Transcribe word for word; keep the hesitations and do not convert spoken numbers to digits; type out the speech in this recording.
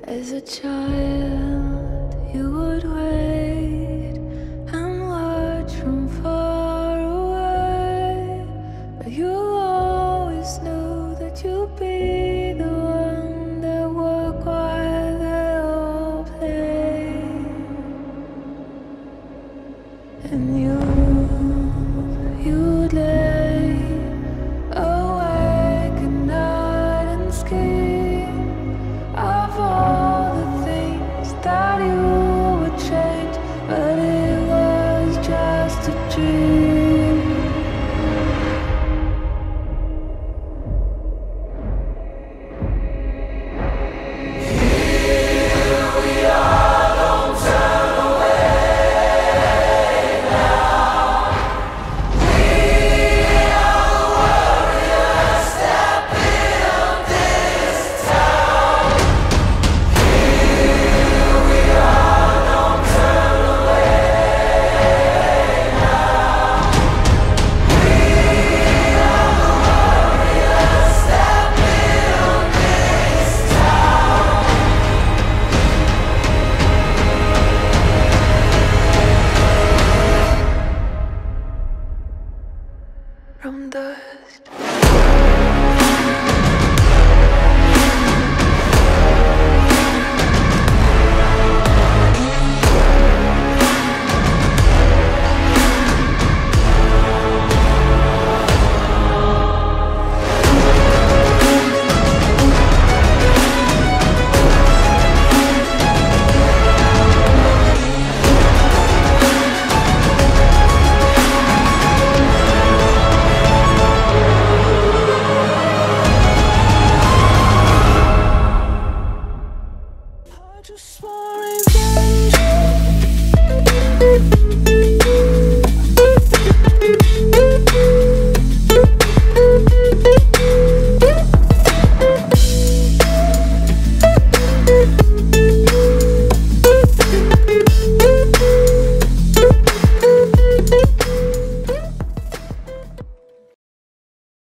As a child, you would wait and watch from far away, but you always knew that you'd be the one that would while they all play. And you, you'd lay awake at night and scheme of all the things that you would change, but it was just a dream.